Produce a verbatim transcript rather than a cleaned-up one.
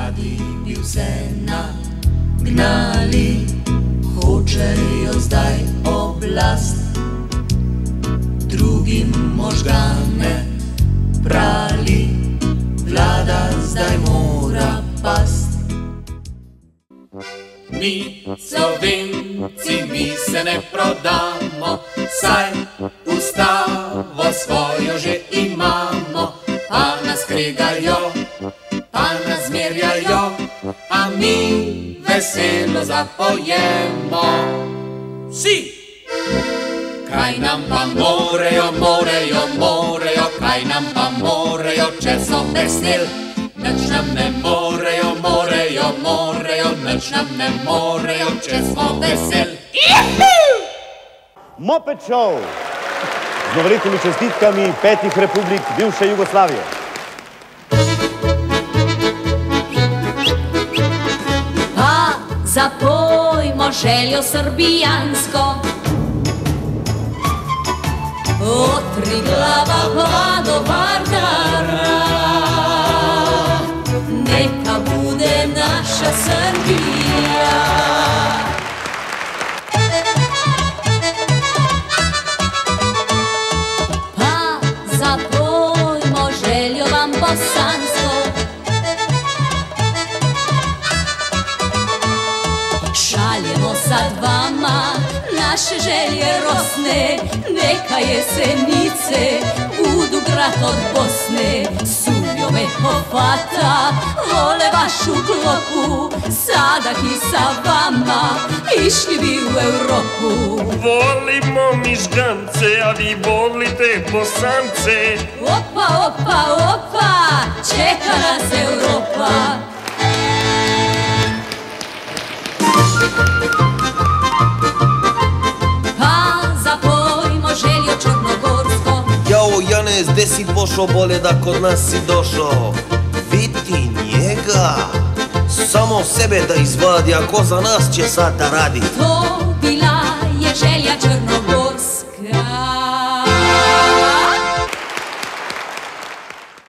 Radi bi vse nagnali, hočejo zdaj oblast, drugim možgane prali, vlada zdaj mora past. Mi, Slovenci, mi se ne prodamo, saj ustavo svojo že imamo, pa nas kregajo, pa nas zmerjajo, a mi veselo zapojemo. Si! Kaj nam pa morejo, morejo, morejo, kaj nam pa morejo, če so vesel? Nič nam ne morejo, morejo, morejo, nič nam ne morejo, če smo vesel. Moped Show z novoletnimi čestitkami petih republik bivše Jugoslavije. Pa zapojmo željo srbijansko, od Triglava pa do Vardara, neka bude naša Srbija. Pa zapojmo željo vam bosansko, šaljemo sad vama naše želje rosne, neka jesenice budu grad od Bosne. Suljo me hvata, vole vašu klopu, sadah i sa vama išli bi u Evropu. Volimo mišgance, a vi volite Bosance. Opa, opa, opa, čeka nas Evropa. Jao, Janez, gde si pošao, bolje da kod nas si došao? Vidi njega, samo sebe da izvadi, a ko za nas će sad da radi? To